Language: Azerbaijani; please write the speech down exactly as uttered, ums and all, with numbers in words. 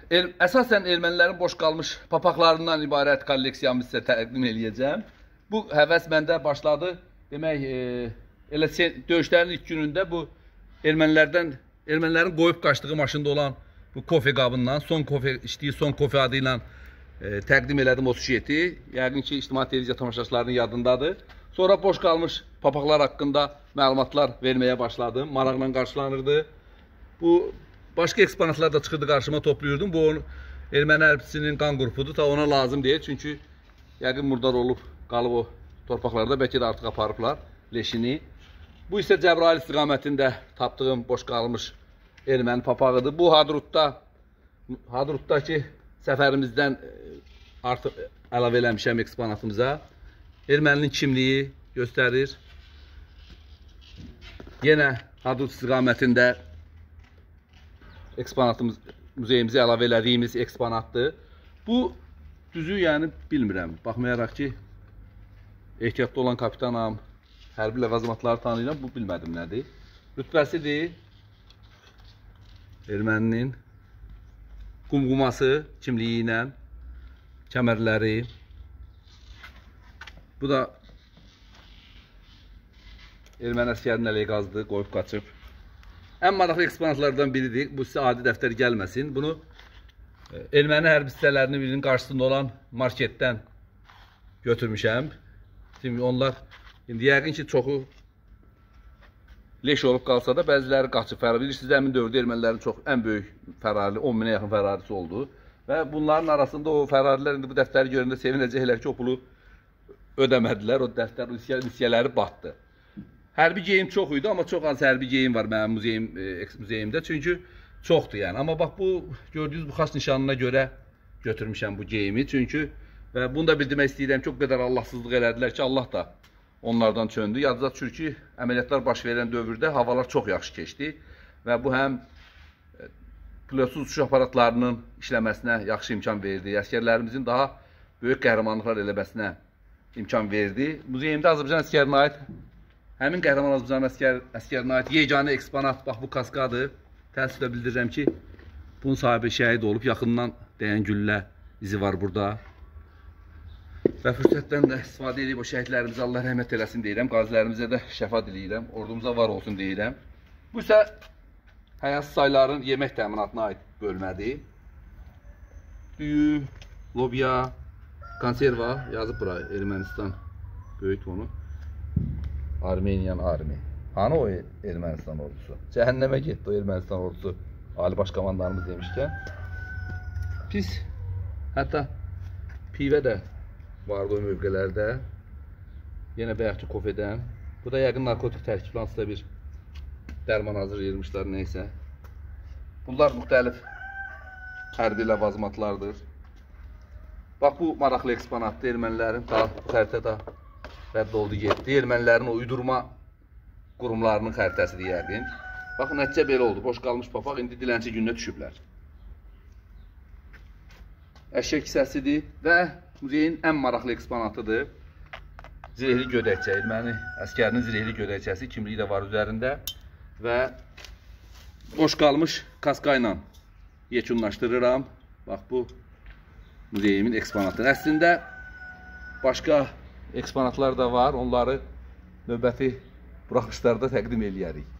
el, əsasən ermənilərin boş qalmış papaqlarından ibarət kolleksiyamı sizə təqdim eləyəcəm. Bu həvəs məndə başladı. Demək, e, elə döyüşlərin ilk günündə bu ermənilərdən, ermənilərin qoyub qaçdığı maşında olan bu kofe qabından, son kofe, içdiyi son kofe adı ilə e, təqdim elədim o sujeti. Yəqin ki, ictimai televiziya tamaşaçılarının yadındadır. Sonra boş qalmış papaqlar haqqında məlumatlar verməyə başladım. Maraqla qarşılanırdı. Bu başqa eksponatlar da çıxırdı qarşıma, toplayırdım. Bu erməni hərbçisinin qan qrupudur. Ta ona lazım deyil. Çünki yəqin murdar olub, qalıb o torpaqlarda. Bəlkə də artıq aparıblar leşini. Bu isə Cəbrayıl istiqamətində tapdığım boş qalmış erməni papağıdır. Bu Hadrutda, Hadrutdakı səfərimizdən artıq əlavə eləmişəm eksponatımıza. Erməninin kimliyi göstərir. Yenə Hadrut istiqamətində eksponatımız, muzeyimizə əlavə elədiyimiz eksponatdır. Bu düzü, yəni bilmirəm. Baxmayaraq ki, ehtiyatlı olan kapitanam, hərbi ləvazimatları tanıyıram, bu bilmədim nədir. Rütbəsidir. Erməninin qumquması kimliyi ilə, kəmərləri. Bu da erməni əskərinin əleyhi qazdı, qoyub qaçıb. Ən maraqlı eksponatlardan biridir. Bu sizə adi dəftər gəlməsin. Bunu erməni hərbi hissələrinin birinin qarşısında olan marketdən götürmüşəm. Şimdi onlar, indi yəqin ki, çoxu leş olub qalsa da, bəziləri qaçıb fərari. Bilirsiniz, əmin dövrdə ermənilərin çox ən böyük fərari, on minə yaxın fərarisi oldu. Və bunların arasında o fərarilər indi bu dəftəri görəndə sevinəcəklər ki, o pulu ödəmədilər. O dəftər misiyaları batdı. Hərbi geyim çox idi, amma çox az hərbi geyim var mənim muzeyim, e, muzeyimdə. Çünki çoxdur yəni. Amma bax, bu gördüyünüz bu xas nişanına görə götürmüşəm bu geyimi. Çünki və bunu da bildirmək istəyirəm ki, o qədər Allahsızlıq elədilər ki, Allah da onlardan çöndü. Yadınıza düşür ki, əməliyyatlar baş verən dövrdə havalar çox yaxşı keçdi. Və bu həm pilotsuz uçuş aparatlarının işləməsinə yaxşı imkan verdi. Əskərlərimizin daha böyük qəhrəmanlıqlar eləməsinə imkan verdi. Muzeyimdə Azərbaycan əskərinə aid, həmin qəhrəman Azərbaycan əskər, əskərinə aid yeganə eksponat, bax bu kaskadır. Təəssüflə bildirirəm ki, bunun sahibi şəhid olub, yaxından dəyən güllə izi var burada. Və fürsətdən də istifadə edib o şəhidlərimizə Allah rəhmət eləsin deyirəm. Qazilərimizə də şəfa diləyirəm. Ordumuza var olsun deyirəm. Bu isə həyat sayların yemək təminatına aid bölmədir. Düyü, lobya, konserva yazıb bura Ermənistan böyük fonu. Armeniyan armi. Hanı o Ermənistan ordusu? Cəhənnəmə getdi o Ermənistan ordusu. Ali başkomandanımız demişkən. Pis. Hətta pivə də vardı o mövqələrdə. Yenə bayaqki kofedən. Bu da yəqin narkotik tərkiblansıda bir dərman hazırlayırmışlar, neysə. Bunlar müxtəlif hərbi ləvazimatlardır. Bax, bu maraqlı eksponatdır. Ermənilərin daha xəritə də rədd oldu, getdi. Ermənilərin o uydurma qurumlarının xəritəsidir yəqin. Bax, nəticə belə oldu. Boş qalmış papaq indi dilənçi gününə düşüblər. Əşya kisəsidir və muzeyin ən maraqlı eksponatıdır. Zirehli gödəkçə, erməni əskərinin zirehli gödəkçəsi, kimliyi də var üzərində. Və boş qalmış kaska ilə yekunlaşdırıram. Bax, bu muzeyimin eksponatıdır. Əslində başqa eksponatlar da var. Onları növbəti buraxışlarda təqdim eləyərik.